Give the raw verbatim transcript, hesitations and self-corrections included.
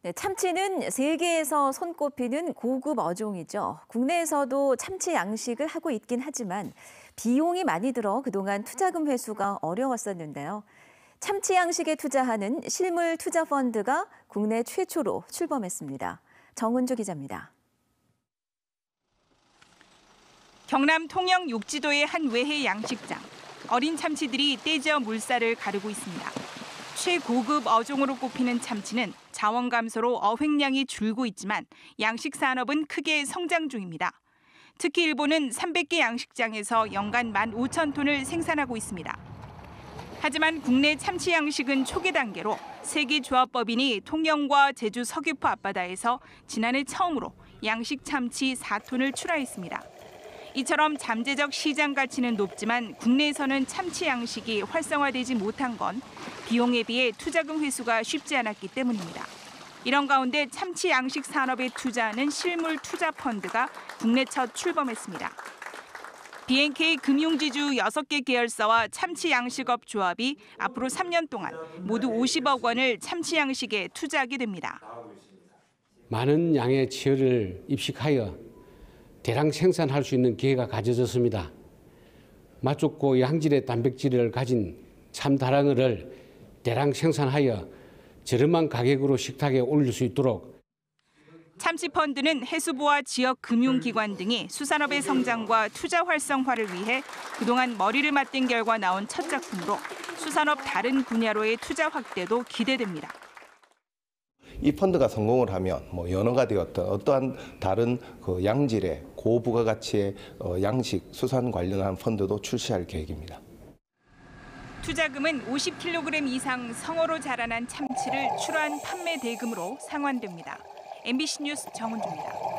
네, 참치는 세계에서 손꼽히는 고급 어종이죠. 국내에서도 참치 양식을 하고 있긴 하지만 비용이 많이 들어 그동안 투자금 회수가 어려웠었는데요. 참치 양식에 투자하는 실물 투자 펀드가 국내 최초로 출범했습니다. 정은주 기자입니다. 경남 통영 욕지도의 한 외해 양식장. 어린 참치들이 떼지어 물살을 가르고 있습니다. 최고급 어종으로 꼽히는 참치는 자원 감소로 어획량이 줄고 있지만 양식 산업은 크게 성장 중입니다. 특히 일본은 삼백 개 양식장에서 연간 만 오천 톤을 생산하고 있습니다. 하지만 국내 참치 양식은 초기 단계로 세계조합법인이 통영과 제주 서귀포 앞바다에서 지난해 처음으로 양식 참치 사 톤을 출하했습니다. 이처럼 잠재적 시장 가치는 높지만 국내에서는 참치 양식이 활성화되지 못한 건 비용에 비해 투자금 회수가 쉽지 않았기 때문입니다. 이런 가운데 참치 양식 산업에 투자하는 실물 투자 펀드가 국내 첫 출범했습니다. 비엔케이 금융지주 여섯 개 계열사와 참치 양식업 조합이 앞으로 삼 년 동안 모두 오십억 원을 참치 양식에 투자하게 됩니다. 많은 양의 치어를 입식하여 대량 생산할 수 있는 기회가 가져졌습니다. 맛 좋고 양질의 단백질을 가진 참다랑어를 대량 생산하여 저렴한 가격으로 식탁에 올릴 수 있도록. 참치 펀드는 해수부와 지역 금융기관 등이 수산업의 성장과 투자 활성화를 위해 그동안 머리를 맞댄 결과 나온 첫 작품으로 수산업 다른 분야로의 투자 확대도 기대됩니다. 이 펀드가 성공을 하면 뭐 연어가 되었던 어떠한 다른 그 양질의 고부가가치의 양식 수산 관련한 펀드도 출시할 계획입니다. 투자금은 오십 킬로그램 이상 성어로 자라난 참치를 출하한 판매 대금으로 상환됩니다. 엠비씨 뉴스 정은주입니다.